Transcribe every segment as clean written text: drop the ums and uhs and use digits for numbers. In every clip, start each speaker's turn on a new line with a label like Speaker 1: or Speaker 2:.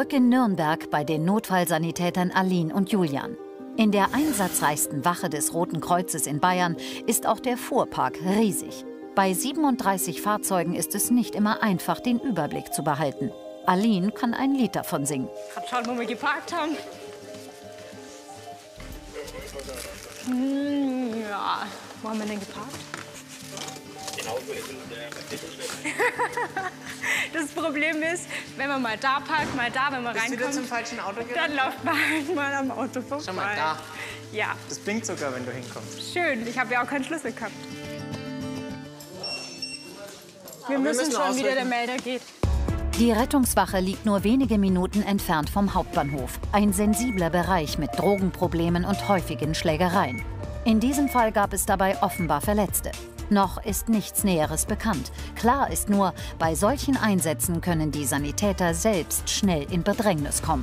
Speaker 1: Zurück in Nürnberg bei den Notfallsanitätern Aline und Julian. In der einsatzreichsten Wache des Roten Kreuzes in Bayern ist auch der Fuhrpark riesig. Bei 37 Fahrzeugen ist es nicht immer einfach, den Überblick zu behalten. Aline kann ein Lied davon singen.
Speaker 2: Gerade schauen, wo wir geparkt haben. Ja, wo haben wir denn geparkt? Das Problem ist, wenn man mal da parkt, mal da, wenn man reinkommt,
Speaker 3: wieder zum falschen Auto gerannt?
Speaker 2: dann läuft man halt mal am Auto vorbei.
Speaker 3: Schau mal da.
Speaker 2: Ja.
Speaker 3: Das blinkt sogar, wenn du hinkommst.
Speaker 2: Schön, ich habe ja auch keinen Schlüssel gehabt. Wir müssen schon wieder, der Melder geht.
Speaker 1: Die Rettungswache liegt nur wenige Minuten entfernt vom Hauptbahnhof. Ein sensibler Bereich mit Drogenproblemen und häufigen Schlägereien. In diesem Fall gab es dabei offenbar Verletzte. Noch ist nichts Näheres bekannt. Klar ist nur, bei solchen Einsätzen können die Sanitäter selbst schnell in Bedrängnis kommen.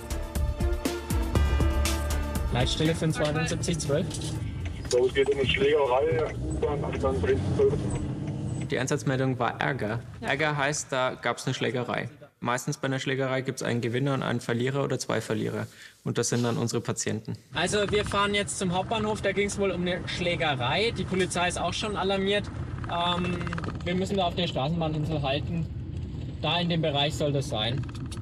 Speaker 4: Leitstelle 57112.
Speaker 5: So, es geht um eine Schlägerei.
Speaker 4: Die Einsatzmeldung war Ärger. Ärger heißt, da gab es eine Schlägerei. Meistens bei einer Schlägerei gibt es einen Gewinner und einen Verlierer oder zwei Verlierer. Und das sind dann unsere Patienten. Also wir fahren jetzt zum Hauptbahnhof, da ging es wohl um eine Schlägerei. Die Polizei ist auch schon alarmiert. Wir müssen da auf der Straßenbahninsel halten. Da in dem Bereich soll das sein.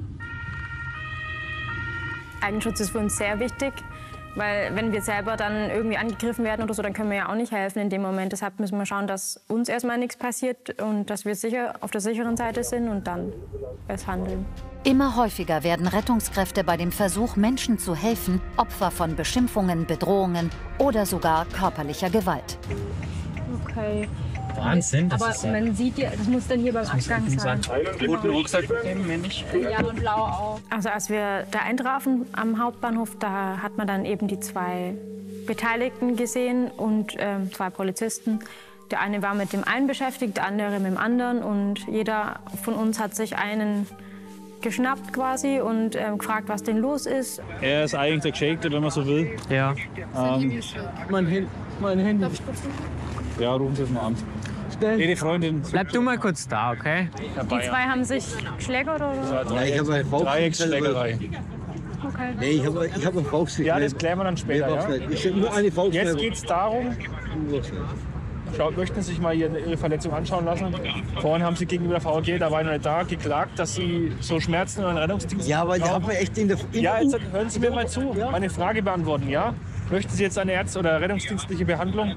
Speaker 2: Eigenschutz ist für uns sehr wichtig, weil wenn wir selber dann irgendwie angegriffen werden oder so, dann können wir ja auch nicht helfen in dem Moment. Deshalb müssen wir schauen, dass uns erstmal nichts passiert und dass wir sicher auf der sicheren Seite sind und dann erst handeln.
Speaker 1: Immer häufiger werden Rettungskräfte bei dem Versuch, Menschen zu helfen, Opfer von Beschimpfungen, Bedrohungen oder sogar körperlicher Gewalt.
Speaker 2: Okay.
Speaker 4: Wahnsinn, das
Speaker 2: aber
Speaker 4: ist ja...
Speaker 2: man sieht ja, das muss dann hier beim Abgang sein.
Speaker 4: Roten Rucksack nehmen wir nicht.
Speaker 2: Ja, und blau auch. Also als wir da eintrafen am Hauptbahnhof, da hat man dann eben die zwei Beteiligten gesehen und zwei Polizisten. Der eine war mit dem einen beschäftigt, der andere mit dem anderen. Und jeder von uns hat sich einen geschnappt quasi und gefragt, was denn los ist.
Speaker 6: Er ist eigentlich der Geschädigte, wenn man so will.
Speaker 4: Ja.
Speaker 6: Mein Handy. Ja, rufen Sie es mal an. Ihre Freundin.
Speaker 4: Bleib du mal kurz da, okay?
Speaker 2: Die zwei haben sich geschlägert oder?
Speaker 6: Ja, ich habe eine Dreiecksschlägerei.
Speaker 2: Okay.
Speaker 7: Nee, ich hab eine Volksschlägerei.
Speaker 6: Ja, das klären wir dann später. Ja?
Speaker 7: Ich nur eine Volksschlägerei.
Speaker 6: Jetzt geht es darum, möchten Sie sich mal Ihre Verletzung anschauen lassen? Vorhin haben Sie gegenüber der VAG, da war ich noch nicht da, geklagt, dass Sie so Schmerzen in den Rettungsdienst
Speaker 7: Ja, aber ich
Speaker 6: brauchen.
Speaker 7: habe echt in der...
Speaker 6: Ja, jetzt hören Sie mir mal zu, meine Frage beantworten, ja? Möchten Sie jetzt eine oder rettungsdienstliche Behandlung?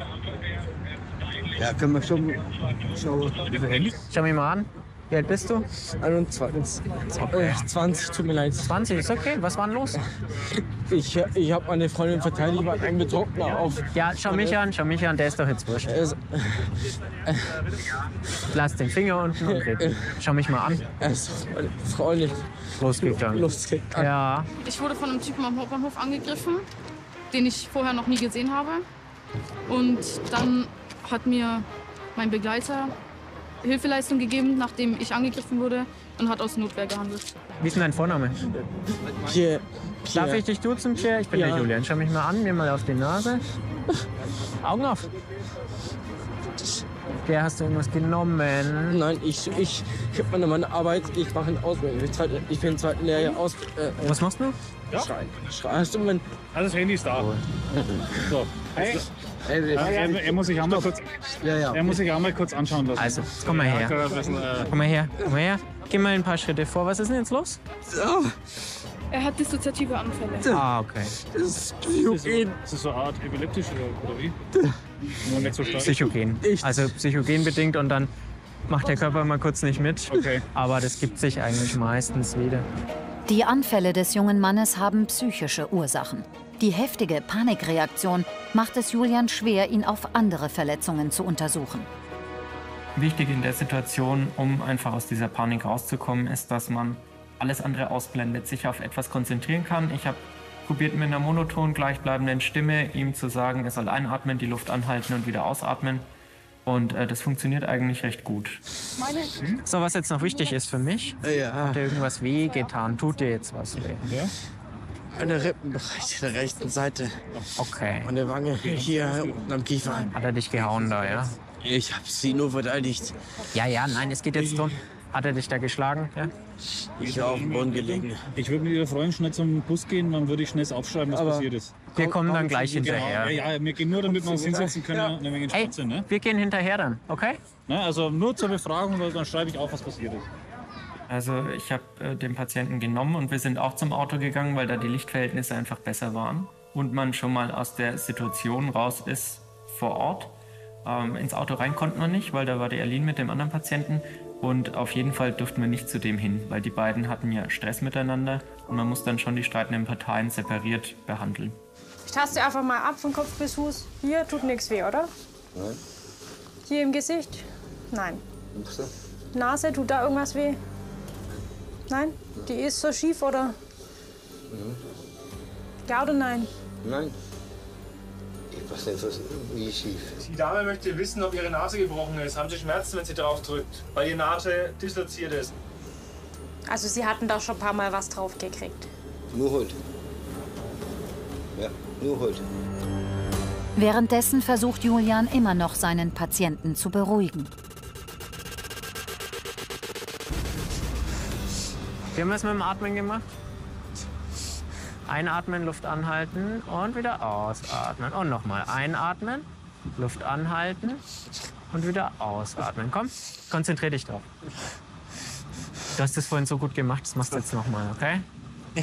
Speaker 7: Ja, können wir schon...
Speaker 4: Schau mich mal an. Wie alt bist du?
Speaker 8: 21. 20, tut mir leid.
Speaker 4: 20, ist okay. Was war denn los?
Speaker 8: Ich habe meine Freundin verteidigt, die war ein Betrunkener auf.
Speaker 4: Ja, schau mich an, der ist doch jetzt wurscht. Lass den Finger unten und red. Schau mich mal an.
Speaker 8: Er ist meine Freundin.
Speaker 4: Losgegangen. Ja.
Speaker 9: Ich wurde von einem Typen am Hauptbahnhof angegriffen, den ich vorher noch nie gesehen habe. Und dann hat mir mein Begleiter Hilfeleistung gegeben, nachdem ich angegriffen wurde, und hat aus Notwehr gehandelt.
Speaker 4: Wie ist denn dein Vorname?
Speaker 8: Pierre.
Speaker 4: Darf ich dich duzen, Pierre? Ich bin der Julian. Schau mich mal an, mir mal auf die Nase. Augen auf. Pierre, hast du irgendwas genommen?
Speaker 8: Nein, ich habe meine Arbeit, ich mache eine Ausbildung. Ich bin im zweiten Lehrjahr aus.
Speaker 4: Was machst du?
Speaker 6: Ja.
Speaker 8: Schreien. Hast du mein...
Speaker 6: Also das Handy ist da. So. Hey. Er muss sich einmal kurz, er muss sich einmal kurz anschauen lassen.
Speaker 4: Also, jetzt komm mal her. Komm mal her, komm mal her. Geh mal ein paar Schritte vor. Was ist denn jetzt los?
Speaker 9: Er hat dissoziative Anfälle.
Speaker 4: Ah, okay.
Speaker 8: Das ist Psychogen.
Speaker 6: Ist das so eine Art epileptisch oder wie? Nur nicht so stark.
Speaker 4: Psychogen. Also Psychogen bedingt und dann macht der Körper mal kurz nicht mit.
Speaker 6: Okay.
Speaker 4: Aber das gibt sich eigentlich meistens wieder.
Speaker 1: Die Anfälle des jungen Mannes haben psychische Ursachen. Die heftige Panikreaktion macht es Julian schwer, ihn auf andere Verletzungen zu untersuchen.
Speaker 10: Wichtig in der Situation, um einfach aus dieser Panik rauszukommen, ist, dass man alles andere ausblendet, sich auf etwas konzentrieren kann. Ich habe probiert, mit einer monoton gleichbleibenden Stimme ihm zu sagen, er soll einatmen, die Luft anhalten und wieder ausatmen. Und das funktioniert eigentlich recht gut.
Speaker 4: So, was jetzt noch wichtig ist für mich, hat dir irgendwas wehgetan? Tut dir jetzt was weh?
Speaker 6: Ja?
Speaker 8: An der Rippenbereich der rechten Seite.
Speaker 4: Okay.
Speaker 8: An der Wange, hier unten am Kiefer.
Speaker 4: Hat er dich gehauen da, ja?
Speaker 8: Ich habe sie nur verteidigt.
Speaker 4: Ja, nein, es geht jetzt darum,
Speaker 10: Hat er dich da geschlagen? Ja?
Speaker 7: Ich war auf dem Boden gelegen.
Speaker 6: Ich würde mit Ihrer Freundin schnell zum Bus gehen, dann würde ich schnell aufschreiben, was passiert ist.
Speaker 10: Wir kommen dann gleich hinterher.
Speaker 6: Ja, wir gehen nur, damit wir uns hinsetzen können, eine Menge
Speaker 10: Hey,
Speaker 6: Spitze, ne?
Speaker 10: wir gehen hinterher dann, okay?
Speaker 6: Ne, also nur zur Befragung, dann schreibe ich auf, was passiert ist.
Speaker 10: Also ich habe den Patienten genommen und wir sind auch zum Auto gegangen, weil da die Lichtverhältnisse einfach besser waren. Und man schon mal aus der Situation raus ist vor Ort. Ins Auto rein konnten wir nicht, weil da war die Aline mit dem anderen Patienten. Und auf jeden Fall durften wir nicht zu dem hin, weil die beiden hatten ja Stress miteinander. Und man muss dann schon die streitenden Parteien separiert behandeln.
Speaker 2: Ich taste einfach mal ab von Kopf bis Fuß. Hier tut nichts weh, oder?
Speaker 7: Nein.
Speaker 2: Hier im Gesicht? Nein. Nase, tut da irgendwas weh? Nein? Die ist so schief, oder? Ja oder nein?
Speaker 7: Nein. Ich weiß nicht, wie schief.
Speaker 11: Die Dame möchte wissen, ob ihre Nase gebrochen ist. Haben Sie Schmerzen, wenn sie drauf drückt? Weil Ihre Nase disloziert ist.
Speaker 2: Also Sie hatten da schon ein paar Mal was drauf gekriegt.
Speaker 7: Nur heute. Ja, nur heute.
Speaker 1: Währenddessen versucht Julian immer noch, seinen Patienten zu beruhigen.
Speaker 10: Wir haben es mit dem Atmen gemacht. Einatmen, Luft anhalten und wieder ausatmen. Und nochmal einatmen, Luft anhalten und wieder ausatmen. Komm, konzentrier dich drauf. Du hast das vorhin so gut gemacht, das machst du jetzt nochmal, okay? Ja.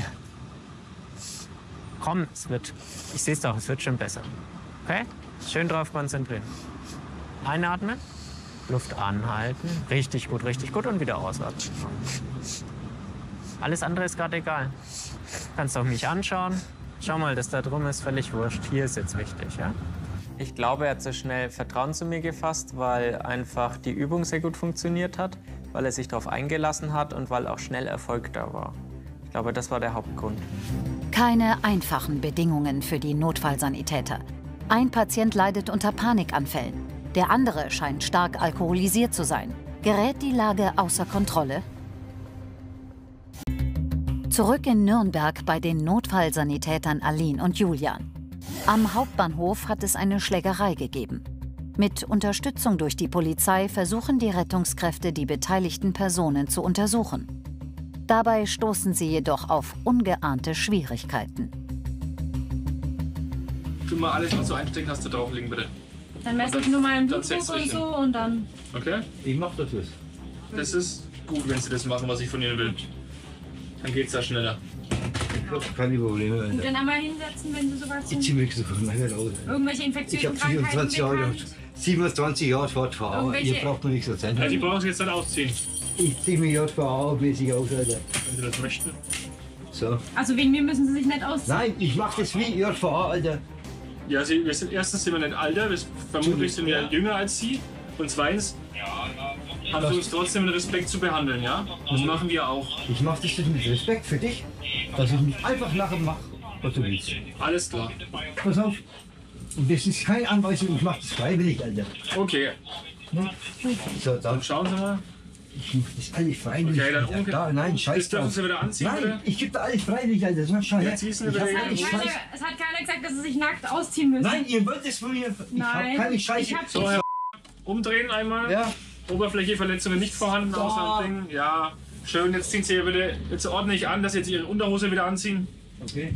Speaker 10: Komm, ich sehe es doch, es wird schon besser. Okay? Schön drauf konzentrieren. Einatmen, Luft anhalten. Richtig gut und wieder ausatmen. Alles andere ist gerade egal. Du kannst auch mich anschauen. Schau mal, das da drum ist völlig wurscht. Hier ist jetzt wichtig, ja?
Speaker 4: Ich glaube, er hat so schnell Vertrauen zu mir gefasst, weil einfach die Übung sehr gut funktioniert hat, weil er sich darauf eingelassen hat und weil auch schnell Erfolg da war. Ich glaube, das war der Hauptgrund.
Speaker 1: Keine einfachen Bedingungen für die Notfallsanitäter. Ein Patient leidet unter Panikanfällen. Der andere scheint stark alkoholisiert zu sein. Gerät die Lage außer Kontrolle? Zurück in Nürnberg bei den Notfallsanitätern Aline und Julian. Am Hauptbahnhof hat es eine Schlägerei gegeben. Mit Unterstützung durch die Polizei versuchen die Rettungskräfte, die beteiligten Personen zu untersuchen. Dabei stoßen sie jedoch auf ungeahnte Schwierigkeiten.
Speaker 11: Tu mal alles, was du einstecken hast, da drauflegen, bitte.
Speaker 2: Dann messe ich nur meinen Blutdruck und so und dann...
Speaker 11: Okay?
Speaker 7: Ich mach das.
Speaker 11: Das ist gut, wenn Sie das machen, was ich von Ihnen will. Dann geht's da schneller.
Speaker 7: Ich habe keine Probleme.
Speaker 2: Und dann einmal hinsetzen, wenn Sie sowas
Speaker 7: Ich ziehe mich sofort mal raus.
Speaker 2: Irgendwelche infektiösen
Speaker 7: Ich habe 24 Jahre, 27 Jahre JVA. Ihr braucht mir nichts erzählen.
Speaker 11: Ja, die brauchen Sie jetzt dann ausziehen.
Speaker 7: Ich ziehe mich JVA-mäßig aus, Alter.
Speaker 11: Wenn Sie das möchten.
Speaker 7: So.
Speaker 2: Also wegen mir müssen Sie sich nicht ausziehen?
Speaker 7: Nein, ich mache das wie JVA, Alter.
Speaker 11: Ja, wir sind erstens sind wir nicht älter, vermutlich sind wir jünger als Sie. Und zweitens haben Sie uns trotzdem mit Respekt zu behandeln, ja? Das machen wir auch.
Speaker 7: Ich mache das mit Respekt für dich, dass ich mich einfach nachher mache, was du willst.
Speaker 11: Alles klar.
Speaker 7: Pass auf. Und das ist keine Anweisung, ich mache das freiwillig, Alter.
Speaker 11: Okay.
Speaker 7: So, dann
Speaker 11: schauen Sie mal.
Speaker 7: Ich mache das alles freiwillig.
Speaker 11: Okay, dann
Speaker 7: nein, scheiß
Speaker 11: das dürfen
Speaker 7: drauf.
Speaker 11: Sie wieder anziehen,
Speaker 7: nein,
Speaker 11: bitte?
Speaker 7: ich gebe da alles freiwillig, Alter. So, schau her.
Speaker 11: Ziehst du wieder her.
Speaker 2: Es hat keiner gesagt, dass Sie sich nackt ausziehen müssen.
Speaker 7: Nein, ihr wollt es von mir. Ich habe keine Scheiße.
Speaker 11: So, Herr umdrehen einmal. Ja. Oberflächeverletzungen nicht vorhanden, außer Ding. Ja, schön. Jetzt ziehen Sie hier bitte. Jetzt ordne ich an, dass Sie jetzt Ihre Unterhose wieder anziehen.
Speaker 7: Okay.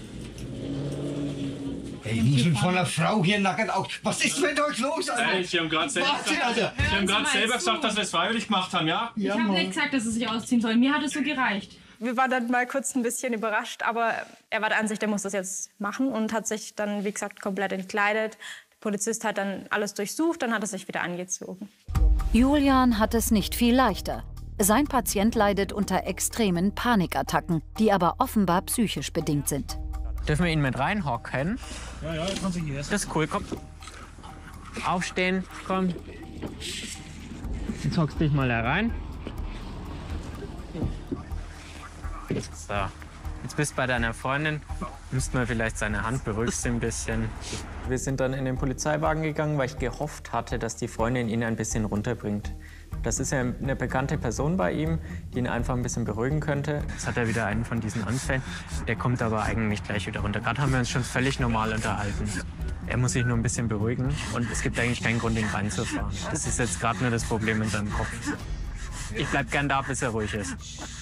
Speaker 7: Ey, wie schon von einer Frau hier nackert auch. Was ist denn heute los, Alter?
Speaker 11: Sie haben gerade selber gesagt, dass wir es freiwillig gemacht haben, ja?
Speaker 2: Ich habe nicht gesagt, dass Sie sich ausziehen sollen. Mir hat es so gereicht. Wir waren dann mal kurz ein bisschen überrascht, aber er war der Ansicht, er muss das jetzt machen und hat sich dann, wie gesagt, komplett entkleidet. Der Polizist hat dann alles durchsucht, dann hat er sich wieder angezogen.
Speaker 1: Julian hat es nicht viel leichter. Sein Patient leidet unter extremen Panikattacken, die aber offenbar psychisch bedingt sind.
Speaker 10: Dürfen wir ihn mit reinhocken?
Speaker 6: Ja, kann sich hier
Speaker 10: Das ist cool, komm. Aufstehen, komm. Jetzt hockst dich mal da rein. So, jetzt bist du bei deiner Freundin. Müssten wir vielleicht seine Hand beruhigst ein bisschen.
Speaker 4: Wir sind dann in den Polizeiwagen gegangen, weil ich gehofft hatte, dass die Freundin ihn ein bisschen runterbringt. Das ist ja eine bekannte Person bei ihm, die ihn einfach ein bisschen beruhigen könnte.
Speaker 10: Jetzt hat er wieder einen von diesen Anfällen. Der kommt aber eigentlich gleich wieder runter. Gerade haben wir uns schon völlig normal unterhalten. Er muss sich nur ein bisschen beruhigen und es gibt eigentlich keinen Grund, ihn reinzufahren. Das ist jetzt gerade nur das Problem in seinem Kopf.
Speaker 4: Ich bleib gern da, bis er ruhig ist.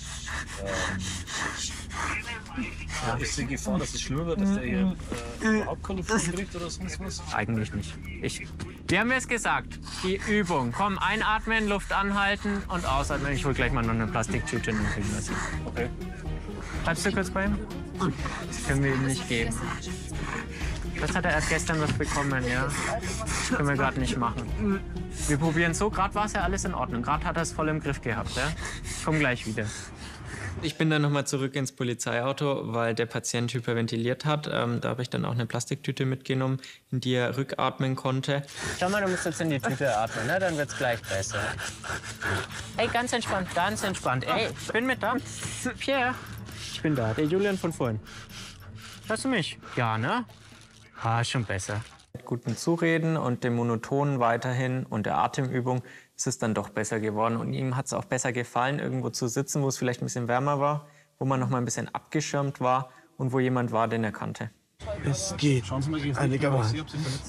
Speaker 6: Ja. Ist die Gefahr, dass es schlimmer wird, dass der hier überhaupt keine Flucht kriegt oder sonst was?
Speaker 4: Eigentlich nicht. Wir haben jetzt gesagt, die Übung. Komm, einatmen, Luft anhalten und ausatmen. Ich hol gleich mal noch eine Plastiktüte und dann kriegen wir sie.
Speaker 6: Okay.
Speaker 4: Bleibst du kurz bei ihm? Das können wir ihm nicht geben. Das hat er erst gestern was bekommen, ja. Das können wir gerade nicht machen. Wir probieren so. Gerade war es ja alles in Ordnung. Gerade hat er es voll im Griff gehabt, ja. Ich komm gleich wieder. Ich bin dann nochmal zurück ins Polizeiauto, weil der Patient hyperventiliert hat. Da habe ich dann auch eine Plastiktüte mitgenommen, in die er rückatmen konnte. Schau mal, du musst jetzt in die Tüte atmen, ne? Dann wird's gleich besser. Ey, ganz entspannt, ganz entspannt. Ey, ich bin mit da. Pierre, ich bin da, der Julian von vorhin. Hörst du mich? Ja, ne? Ah, schon besser. Mit gutem Zureden und dem Monotonen weiterhin und der Atemübung ist es dann doch besser geworden. Und ihm hat es auch besser gefallen, irgendwo zu sitzen, wo es vielleicht ein bisschen wärmer war, wo man noch mal ein bisschen abgeschirmt war und wo jemand war, den er kannte.
Speaker 8: Es geht einigermaßen.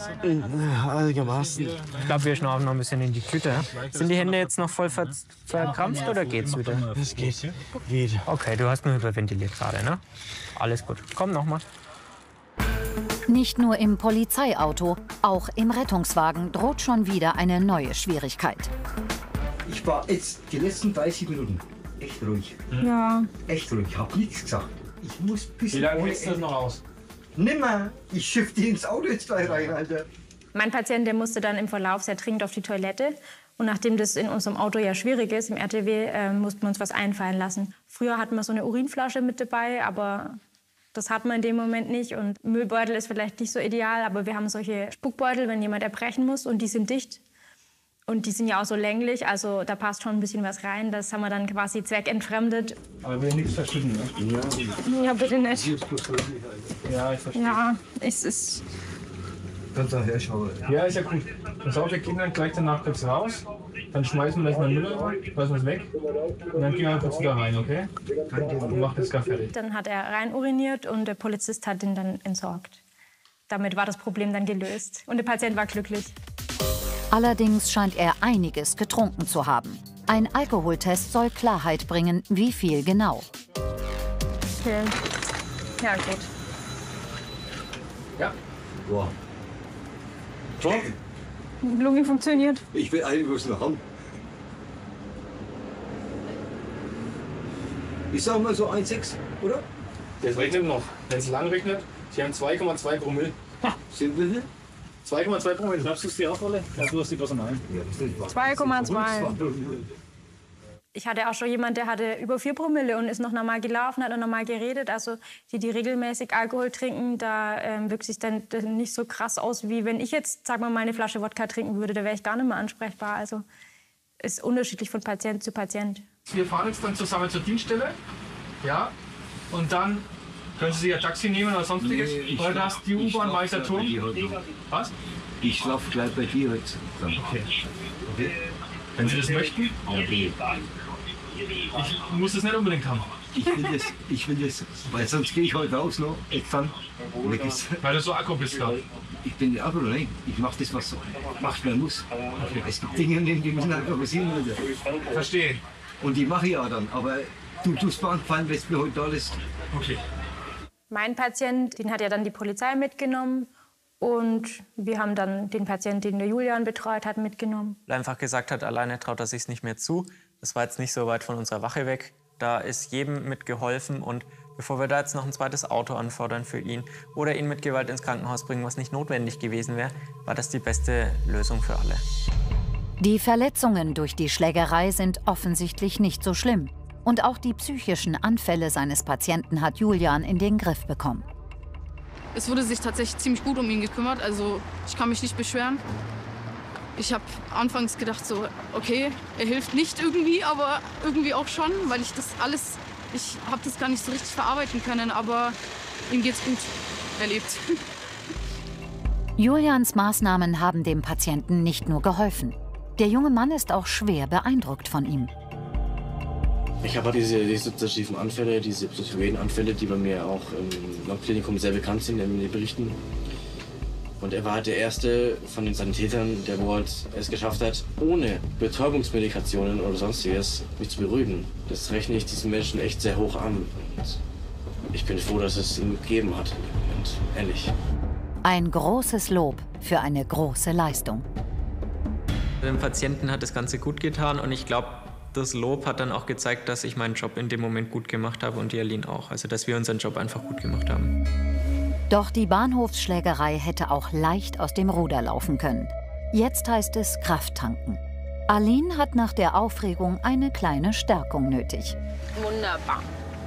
Speaker 4: Ich glaube, wir schnaufen noch ein bisschen in die Tüte. Sind die Hände jetzt noch voll verkrampft oder geht's wieder?
Speaker 8: Es geht.
Speaker 4: Okay, du hast nur hyperventiliert gerade, ne? Alles gut. Komm noch mal.
Speaker 1: Nicht nur im Polizeiauto, auch im Rettungswagen droht schon wieder eine neue Schwierigkeit.
Speaker 7: Ich war jetzt die letzten 30 Minuten echt ruhig.
Speaker 2: Ja.
Speaker 7: Echt ruhig, ich hab nichts gesagt. Ich muss ein bisschen...
Speaker 6: Wie lange hältst du das noch aus?
Speaker 7: Nimmer, ich schiff die ins Auto jetzt gleich rein, Alter.
Speaker 2: Mein Patient, der musste dann im Verlauf sehr dringend auf die Toilette. Und nachdem das in unserem Auto ja schwierig ist, im RTW, mussten wir uns was einfallen lassen. Früher hatten wir so eine Urinflasche mit dabei, aber das hat man in dem Moment nicht. Und Müllbeutel ist vielleicht nicht so ideal, aber wir haben solche Spuckbeutel, wenn jemand erbrechen muss, und die sind dicht. Und die sind ja auch so länglich, also da passt schon ein bisschen was rein. Das haben wir dann quasi zweckentfremdet.
Speaker 6: Aber wir nichts verschütten, ne?
Speaker 2: Ja, bitte nicht.
Speaker 6: Ja, ich verstehe.
Speaker 2: Ja, es ist...
Speaker 7: Kannst du herschauen.
Speaker 6: Ja, ist ja gut. Dann saugt der Kinder gleich danach kurz raus. Dann schmeißen wir das mal in den Müll, schmeißen wir es weg. Und dann gehen wir kurz wieder rein, okay? Und macht das gar fertig.
Speaker 2: Dann hat er rein uriniert und der Polizist hat ihn dann entsorgt. Damit war das Problem dann gelöst. Und der Patient war glücklich.
Speaker 1: Allerdings scheint er einiges getrunken zu haben. Ein Alkoholtest soll Klarheit bringen, wie viel genau.
Speaker 2: Okay. Ja, gut.
Speaker 6: Ja.
Speaker 7: Boah.
Speaker 6: So?
Speaker 2: Die Lunge funktioniert.
Speaker 7: Ich will einiges noch haben. Ich sag mal so 1,6, oder?
Speaker 6: Das regnet noch. Wenn es lang regnet, Sie haben 2,2 Promille.
Speaker 7: Sind wir hier?
Speaker 6: 2,2 Promille. Schreibst du es dir auch, Rolle? Ja, du hast die Bloß nein.
Speaker 2: 2,2. Ich hatte auch schon jemanden, der hatte über 4 Promille und ist noch normal gelaufen, hat noch normal geredet. Also die regelmäßig Alkohol trinken, da wirkt sich dann nicht so krass aus, wie wenn ich jetzt, sagen wir mal, eine Flasche Wodka trinken würde. Da wäre ich gar nicht mehr ansprechbar. Also ist unterschiedlich von Patient zu Patient.
Speaker 11: Wir fahren jetzt dann zusammen zur Dienststelle. Ja. Und dann können Sie sich ein Taxi nehmen oder sonstiges. Weil da ist die U-Bahn Weißer Turm. Was?
Speaker 7: Ich schlafe gleich bei dir heute.
Speaker 11: Okay. Wenn Sie das möchten.
Speaker 7: Okay.
Speaker 11: Ich muss das nicht unbedingt haben.
Speaker 7: Ich will das, weil sonst gehe ich heute raus noch.
Speaker 11: Weil du so Akku bist da.
Speaker 7: Ich bin der Akku, nein. Ich mache das, was macht man muss. Okay. Es gibt Dinge, die müssen einfach passieren.
Speaker 11: Verstehe.
Speaker 7: Und die mache ich auch dann. Aber du tust mir angefallen, was mir heute da ist.
Speaker 11: Okay.
Speaker 2: Mein Patient, den hat ja dann die Polizei mitgenommen. Und wir haben dann den Patienten, den der Julian betreut hat, mitgenommen.
Speaker 4: Einfach gesagt hat, alleine traut er sich nicht mehr zu. Das war jetzt nicht so weit von unserer Wache weg. Da ist jedem mitgeholfen. Und bevor wir da jetzt noch ein zweites Auto anfordern für ihn oder ihn mit Gewalt ins Krankenhaus bringen, was nicht notwendig gewesen wäre, war das die beste Lösung für alle.
Speaker 1: Die Verletzungen durch die Schlägerei sind offensichtlich nicht so schlimm. Und auch die psychischen Anfälle seines Patienten hat Julian in den Griff bekommen.
Speaker 9: Es wurde sich tatsächlich ziemlich gut um ihn gekümmert, also ich kann mich nicht beschweren. Ich habe anfangs gedacht so, okay, er hilft nicht irgendwie, aber irgendwie auch schon, weil ich habe das gar nicht so richtig verarbeiten können, aber ihm geht's gut, er lebt.
Speaker 1: Julians Maßnahmen haben dem Patienten nicht nur geholfen. Der junge Mann ist auch schwer beeindruckt von ihm.
Speaker 8: Ich habe diese dissoziativen Anfälle, diese psychoiden Anfälle, die bei mir auch im Klinikum sehr bekannt sind in den Berichten. Und er war halt der erste von den Sanitätern, der wohl es geschafft hat, ohne Betäubungsmedikationen oder sonstiges mich zu beruhigen. Das rechne ich diesen Menschen echt sehr hoch an. Und ich bin froh, dass es ihn gegeben hat. Und ehrlich.
Speaker 1: Ein großes Lob für eine große Leistung.
Speaker 4: Dem Patienten hat das Ganze gut getan und ich glaube, das Lob hat dann auch gezeigt, dass ich meinen Job in dem Moment gut gemacht habe und die Aline auch. Also, dass wir unseren Job einfach gut gemacht haben.
Speaker 1: Doch die Bahnhofsschlägerei hätte auch leicht aus dem Ruder laufen können. Jetzt heißt es Kraft tanken. Aline hat nach der Aufregung eine kleine Stärkung nötig.
Speaker 2: Wunderbar.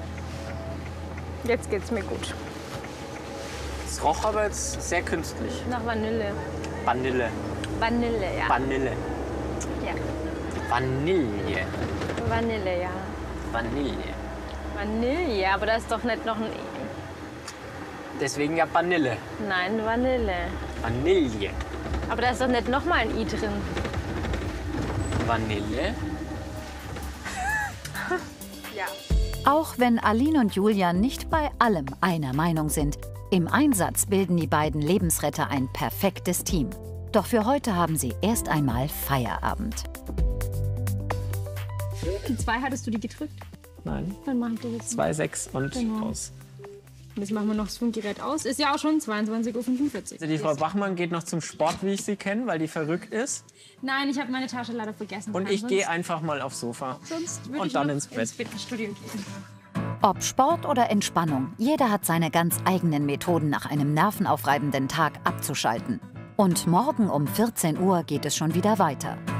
Speaker 2: Jetzt geht's mir gut.
Speaker 4: Es roch aber jetzt sehr künstlich.
Speaker 2: Nach Vanille.
Speaker 4: Vanille.
Speaker 2: Vanille, ja.
Speaker 4: Vanille.
Speaker 2: Ja.
Speaker 4: Vanille.
Speaker 2: Vanille, ja.
Speaker 4: Vanille.
Speaker 2: Vanille, aber da ist doch nicht noch ein...
Speaker 4: Deswegen ja Vanille.
Speaker 2: Nein, Vanille.
Speaker 4: Vanille.
Speaker 2: Aber da ist doch nicht noch mal ein I drin.
Speaker 4: Vanille?
Speaker 2: Ja.
Speaker 1: Auch wenn Aline und Julian nicht bei allem einer Meinung sind, im Einsatz bilden die beiden Lebensretter ein perfektes Team. Doch für heute haben sie erst einmal Feierabend.
Speaker 2: Die 2 hattest du die gedrückt?
Speaker 4: Nein.
Speaker 2: Dann mach ich das jetzt.
Speaker 4: 2,6 und
Speaker 2: Genau.
Speaker 4: aus.
Speaker 2: Und jetzt machen wir noch das Funkgerät aus. Ist ja auch schon 22:45 Uhr.
Speaker 4: Also die Frau Bachmann geht noch zum Sport, wie ich sie kenne, weil die verrückt ist.
Speaker 2: Nein, ich habe meine Tasche leider vergessen.
Speaker 4: Und ich gehe einfach mal aufs Sofa.
Speaker 2: Sonst würde
Speaker 4: und
Speaker 2: ich
Speaker 4: dann
Speaker 2: noch
Speaker 4: ins Bett.
Speaker 2: ins Fitnessstudio gehen.
Speaker 1: Ob Sport oder Entspannung, jeder hat seine ganz eigenen Methoden, nach einem nervenaufreibenden Tag abzuschalten. Und morgen um 14 Uhr geht es schon wieder weiter.